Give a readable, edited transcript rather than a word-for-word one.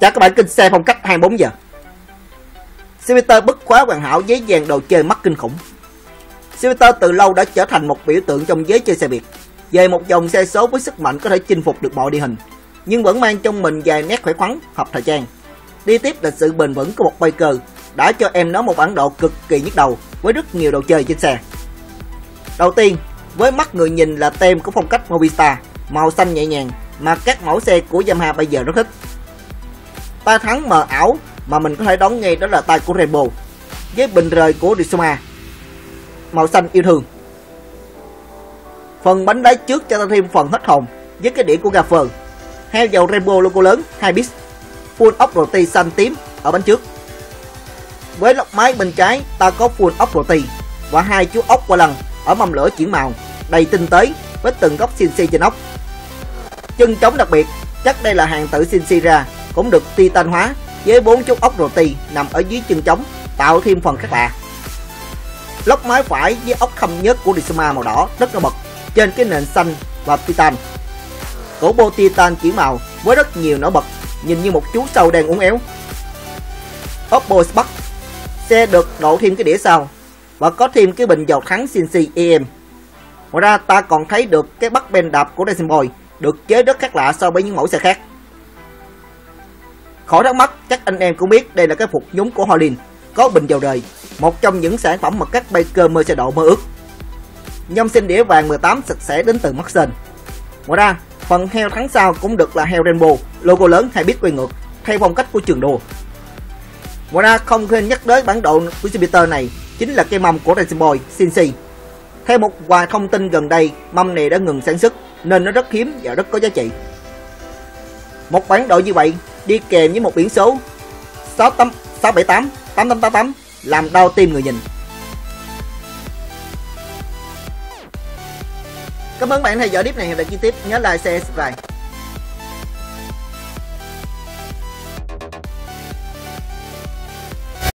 chào các bạn kinh xe phong cách 24 giờ. Civita bứt khóa hoàn hảo với dàn đồ chơi mắt kinh khủng. Civita từ lâu đã trở thành một biểu tượng trong giới chơi xe Việt, về một dòng xe số với sức mạnh có thể chinh phục được mọi địa hình, nhưng vẫn mang trong mình vài nét khỏe khoắn, hợp thời trang. Đi tiếp là sự bền vững của một biker đã cho em nó một bản độ cực kỳ nhức đầu với rất nhiều đồ chơi trên xe. Đầu tiên, với mắt người nhìn là tem của phong cách Movistar, màu xanh nhẹ nhàng mà các mẫu xe của Yamaha bây giờ rất thích. Ta thắng mờ ảo mà mình có thể đón ngay đó là tay của Rainbow với bình rời của Rizoma màu xanh yêu thương. Phần bánh đáy trước cho ta thêm phần hết hồn với cái đĩa của Gaffer, heo dầu Rainbow logo lớn 2 bit, full ốc roti xanh tím ở bánh trước. Với lốc máy bên trái ta có full ốc roti và hai chú ốc qua lần ở mâm lửa chuyển màu đầy tinh tế với từng góc CNC trên ốc. Chân trống đặc biệt, chắc đây là hàng tự CNC ra, cũng được titan hóa với 4 chú ốc roti nằm ở dưới chân trống tạo thêm phần khác lạ. Lốc máy phải với ốc khâm nhất của Rizoma màu đỏ rất nổi bật trên cái nền xanh và titan. Cổ bô titan chuyển màu với rất nhiều nổi bật, nhìn như một chú sâu đang uốn éo. Oppo Spark, xe được độ thêm cái đĩa sau và có thêm cái bình dầu thắng CNC EM. Ngoài ra ta còn thấy được cái bắt ben đạp của Racing Boy được chế rất khác lạ so với những mẫu xe khác. Khỏi thắc mắc, chắc anh em cũng biết đây là cái phục nhúng của Holland có bình dầu đời, một trong những sản phẩm mà các biker mơ xe độ mơ ước. Nhông xin đĩa vàng 18 sạch sẽ đến từ Maxson. Ngoài ra, phần heo thắng sau cũng được là heo Rainbow, logo lớn 2 bit quay ngược theo phong cách của trường đua. Ngoài ra không quên nhắc đến bản độ của Civita này chính là cây mâm của Racing Boy CNC. Theo một vài thông tin gần đây, mâm này đã ngừng sản xuất nên nó rất hiếm và rất có giá trị. Một bản độ như vậy đi kèm với một biển số 678 8888 làm đau tim người nhìn. Cảm ơn bạn theo dõi clip này, hẹn gặp lại chi tiết, nhớ like, share, subscribe.